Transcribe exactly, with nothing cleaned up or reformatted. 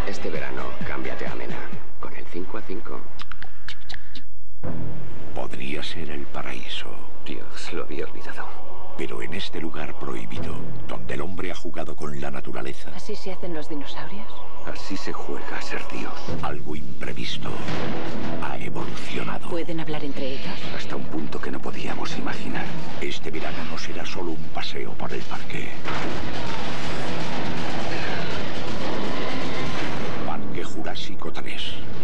Este verano, cámbiate a Mena. Con el cinco a cinco. Podría ser el paraíso. Dios, lo había olvidado. Pero en este lugar prohibido, donde el hombre ha jugado con la naturaleza... ¿Así se hacen los dinosaurios? Así se juega a ser Dios. Algo imprevisto ha evolucionado. ¿Pueden hablar entre ellos? Hasta un punto que no podíamos imaginar. Este verano no será solo un paseo por el parque. Parque Jurásico tres.